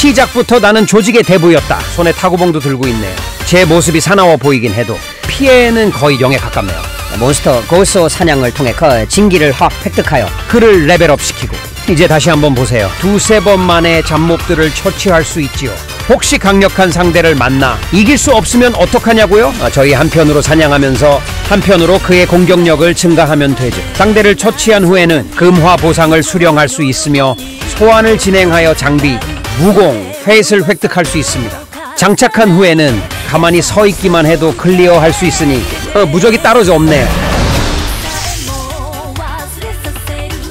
시작부터 나는 조직의 대부였다. 손에 타구봉도 들고 있네요. 제 모습이 사나워 보이긴 해도 피해는 거의 0에 가깝네요. 몬스터 고수 사냥을 통해 그 진기를 확 획득하여 그를 레벨업 시키고 이제 다시 한번 보세요. 두세 번 만에 잡몹들을 처치할 수 있지요. 혹시 강력한 상대를 만나 이길 수 없으면 어떡하냐고요? 저희 한편으로 사냥하면서 한편으로 그의 공격력을 증가하면 되죠. 상대를 처치한 후에는 금화 보상을 수령할 수 있으며 소환을 진행하여 장비, 무공, 펫을 획득할 수 있습니다. 장착한 후에는 가만히 서 있기만 해도 클리어할 수 있으니 무적이 따로 없네요.